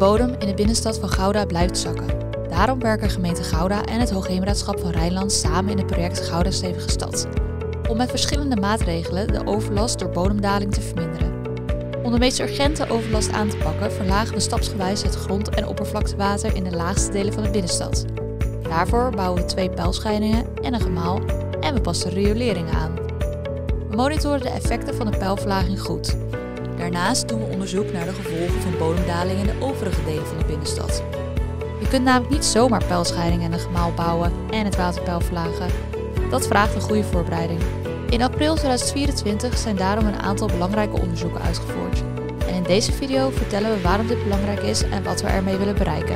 bodem in de binnenstad van Gouda blijft zakken. Daarom werken gemeente Gouda en het Hoogheemraadschap van Rijnland samen in het project Gouda Stevige Stad. Om met verschillende maatregelen de overlast door bodemdaling te verminderen. Om de meest urgente overlast aan te pakken verlagen we stapsgewijs het grond- en oppervlaktewater in de laagste delen van de binnenstad. Daarvoor bouwen we 2 peilscheidingen en een gemaal en we passen rioleringen aan. We monitoren de effecten van de peilverlaging goed. Daarnaast doen we onderzoek naar de gevolgen van bodemdaling in de overige delen van de binnenstad. Je kunt namelijk niet zomaar peilscheidingen en een gemaal bouwen en het waterpeil verlagen. Dat vraagt een goede voorbereiding. In april 2024 zijn daarom een aantal belangrijke onderzoeken uitgevoerd. En in deze video vertellen we waarom dit belangrijk is en wat we ermee willen bereiken.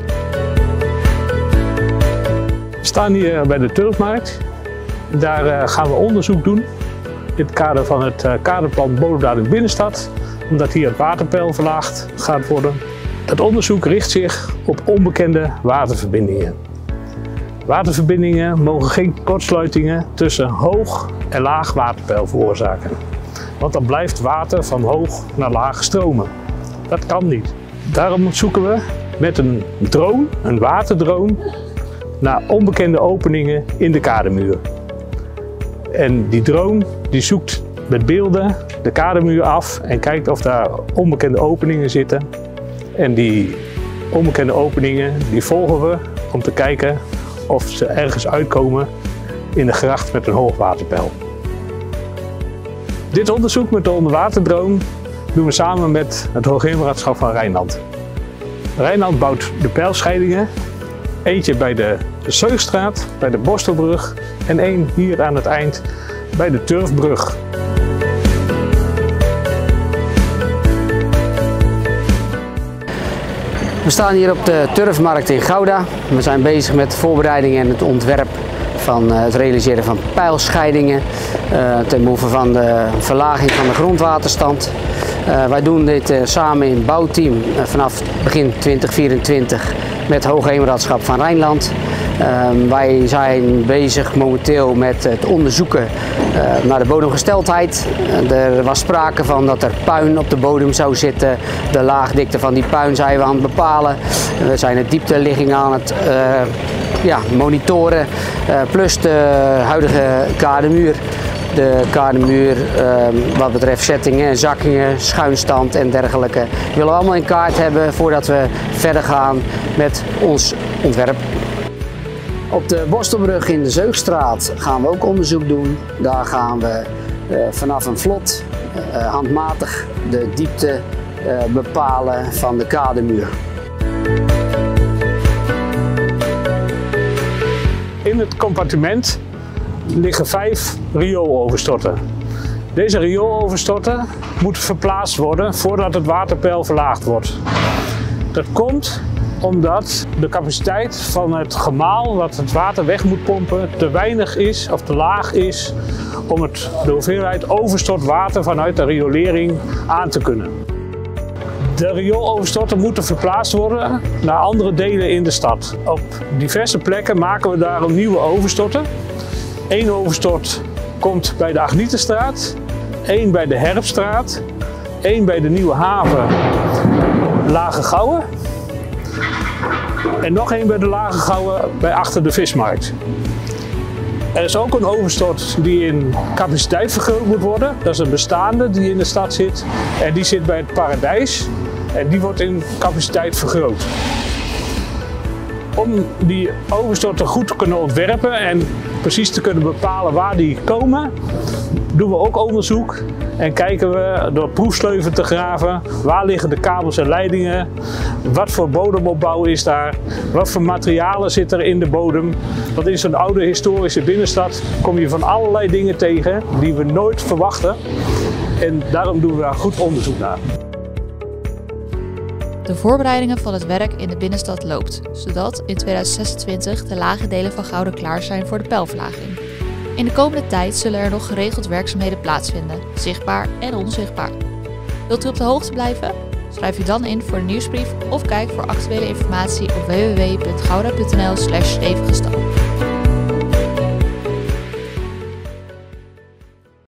We staan hier bij de Turfmarkt. Daar gaan we onderzoek doen in het kader van het kaderplan bodemdaling binnenstad, omdat hier het waterpeil verlaagd gaat worden. Het onderzoek richt zich op onbekende waterverbindingen. Waterverbindingen mogen geen kortsluitingen tussen hoog en laag waterpeil veroorzaken. Want dan blijft water van hoog naar laag stromen. Dat kan niet. Daarom zoeken we met een drone, een waterdrone, naar onbekende openingen in de kadermuur. En die drone die zoekt met beelden de kadermuur af en kijkt of daar onbekende openingen zitten. En die onbekende openingen die volgen we om te kijken of ze ergens uitkomen in de gracht met een hoog waterpeil. Dit onderzoek met de onderwaterdrone doen we samen met het Hoogheemraadschap van Rijnland. Rijnland bouwt de peilscheidingen, eentje bij de Zeugstraat, bij de Borstelbrug en één hier aan het eind bij de Turfbrug. We staan hier op de Turfmarkt in Gouda. We zijn bezig met de voorbereidingen en het ontwerp van het realiseren van peilscheidingen ten behoeve van de verlaging van de grondwaterstand. Wij doen dit samen in het bouwteam vanaf begin 2024 met het Hoogheemraadschap van Rijnland. Wij zijn bezig momenteel met het onderzoeken naar de bodemgesteldheid. Er was sprake van dat er puin op de bodem zou zitten. De laagdikte van die puin zijn we aan het bepalen. We zijn de diepteligging aan het monitoren. Plus de huidige kadermuur. De kadermuur wat betreft zettingen, zakkingen, schuinstand en dergelijke. We willen allemaal in kaart hebben voordat we verder gaan met ons ontwerp. Op de Borstelbrug in de Zeugstraat gaan we ook onderzoek doen. Daar gaan we vanaf een vlot handmatig de diepte bepalen van de kadermuur. In het compartiment liggen 5 riooloverstorten. Deze riooloverstorten moeten verplaatst worden voordat het waterpeil verlaagd wordt. Dat komt omdat de capaciteit van het gemaal wat het water weg moet pompen te weinig is of te laag is om de hoeveelheid overstort water vanuit de riolering aan te kunnen. De riooloverstorten moeten verplaatst worden naar andere delen in de stad. Op diverse plekken maken we daarom nieuwe overstorten. 1 overstort komt bij de Agnietenstraat, 1 bij de Herpstraat, 1 bij de Nieuwe Haven, Lage Gouwen en nog 1 bij de Lage Gouwen bij achter de Vismarkt. Er is ook een overstort die in capaciteit vergroot moet worden. Dat is een bestaande die in de stad zit en die zit bij het Paradijs en die wordt in capaciteit vergroot. Om die overstorten goed te kunnen ontwerpen en precies te kunnen bepalen waar die komen, doen we ook onderzoek en kijken we door proefsleuven te graven waar liggen de kabels en leidingen, wat voor bodemopbouw is daar, wat voor materialen zit er in de bodem. Want in zo'n oude historische binnenstad kom je van allerlei dingen tegen die we nooit verwachten en daarom doen we daar goed onderzoek naar. De voorbereidingen van het werk in de binnenstad loopt, zodat in 2026 de lage delen van Gouda klaar zijn voor de peilverlaging. In de komende tijd zullen er nog geregeld werkzaamheden plaatsvinden, zichtbaar en onzichtbaar. Wilt u op de hoogte blijven? Schrijf u dan in voor de nieuwsbrief of kijk voor actuele informatie op www.gouda.nl/stevigestap.